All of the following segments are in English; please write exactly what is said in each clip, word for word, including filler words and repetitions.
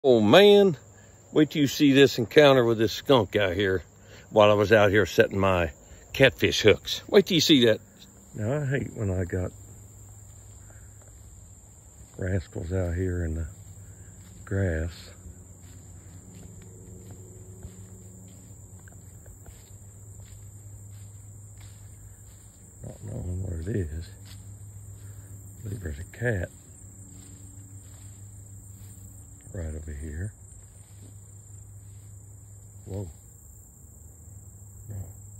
Oh man, wait till you see this encounter with this skunk out here while I was out here setting my catfish hooks. Wait till you see that. Now I hate when I got rascals out here in the grass. Not knowing what it is. I believe there's a cat right over here. Whoa. No.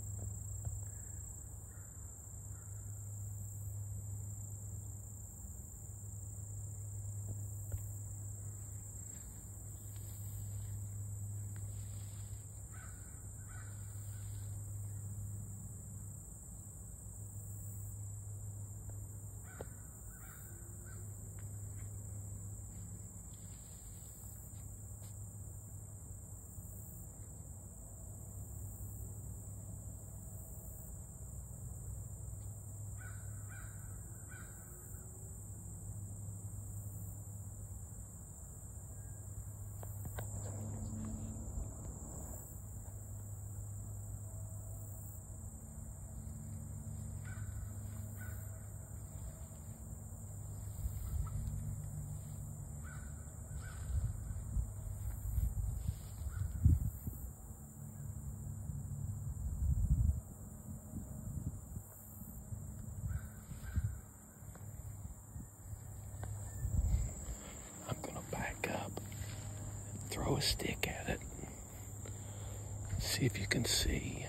Throw a stick at it. See if you can see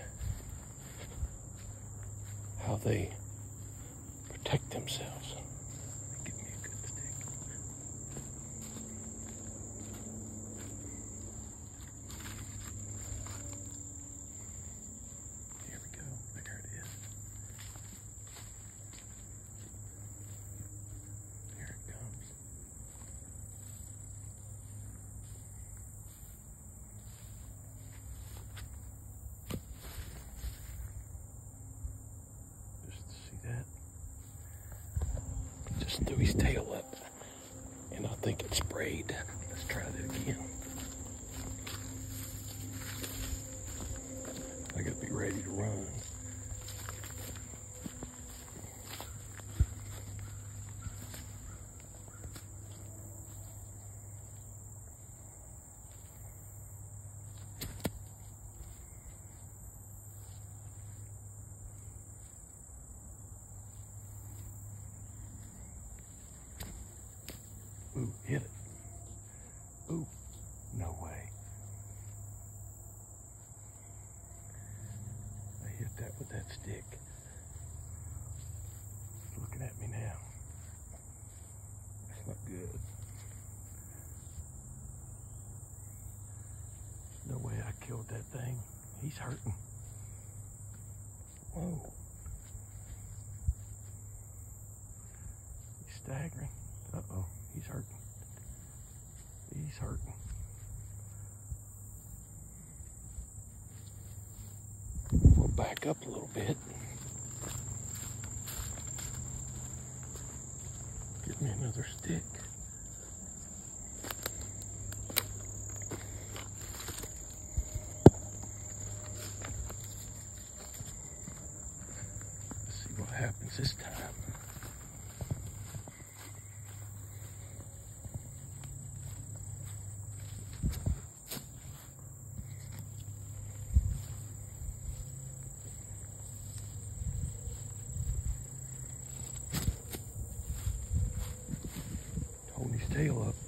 how they protect themselves. Give me a good stick. Here we go. There it is. Here it comes. Just threw his tail up, and I think it sprayed. Let's try that again. I gotta be ready to run. Ooh, hit it. Ooh, no way. I hit that with that stick. It's looking at me now. That's not good. No way I killed that thing. He's hurting. Whoa. He's staggering. Uh-oh. He's hurting. He's hurting. We'll back up a little bit. Get me another stick. Let's see what happens this time. His tail up.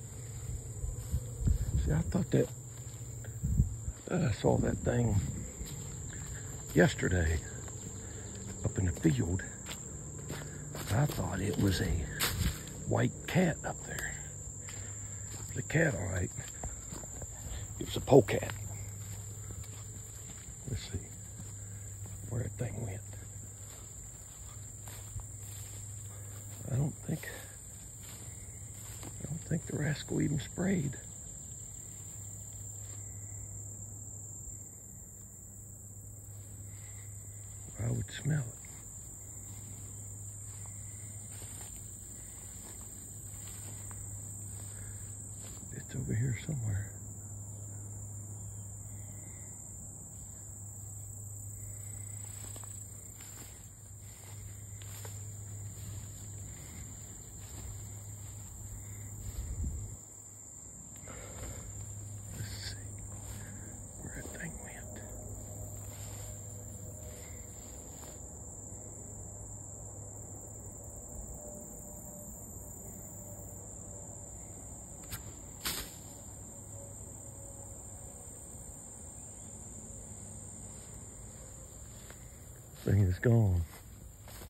See, I thought that, I thought I saw that thing yesterday up in the field. I thought it was a white cat up there. The cat, all right. It was a polecat. Let's see where that thing went. I don't think. I don't think the rascal even sprayed. I would smell it. It's over here somewhere. Let's see where that thing went. Thing is gone.